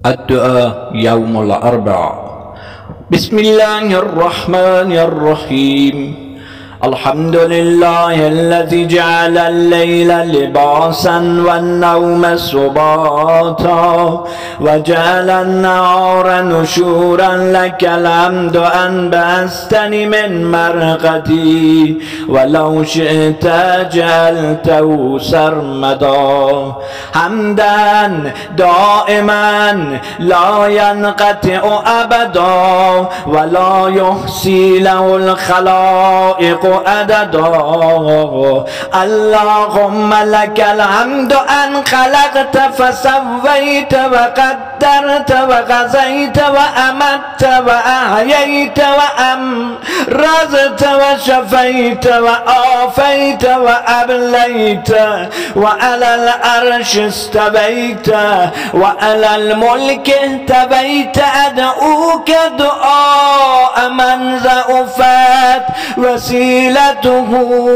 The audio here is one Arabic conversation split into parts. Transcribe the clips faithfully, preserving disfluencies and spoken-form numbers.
الدعاء يوم الأربعاء. بسم الله الرحمن الرحيم. الحمد لله الذي جعل الليل لباسا والنوم سباتا وجعل النهار نشورا لك الحمد أن بعثتني من مرقدي ولو شئت جعلته سرمدا حمدا دائما لا ينقطع أبدا ولا يحصي له الخلائق عددا. اللهم لك الحمد أن خلقت فسويت وقدرت وغزيت وأمت وأحييت وأمرضت وشفيت وآفيت وأبليت وعلى العرش استويت وعلى الملك اهتويت. أدعوك دعاء من ضعفت وسيلته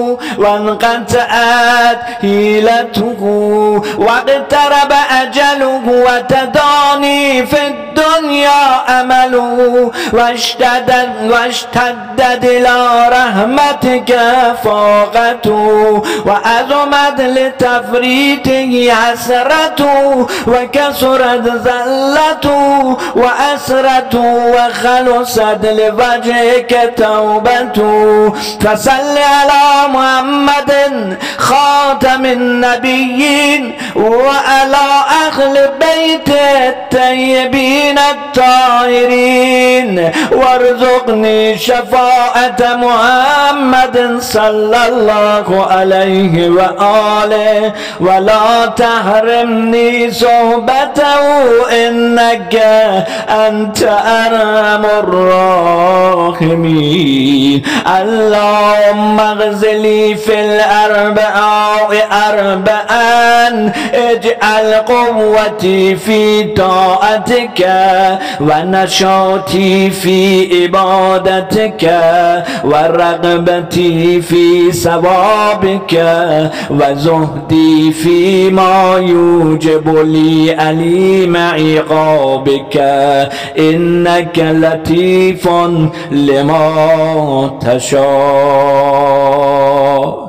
وانقطعت هيلته واقترب أجله وتداني في الدنيا أمله واشتدت واشتدت إلى رحمتك فاقته وعظمت لتفريطه حسرته وكسرت ذلته وأسرته وخلصت لوجهك توبته. فصل على محمد خاتم النبيين وعلى أهل بيت الطيبين الطاهرين وارزقني شفاعة محمد صلى الله عليه وآله ولا تحرمني صحبته إنك أنت أرحم الراحمين. اللهم اغزلي في الأربعاء أربعا اجعل قوتي في طاعتك ونشاطي في عبادتك ورغبتي في ثوابك وزهدي فيما يوجب لي أليم عقابك إنك لطيف لما تشاء.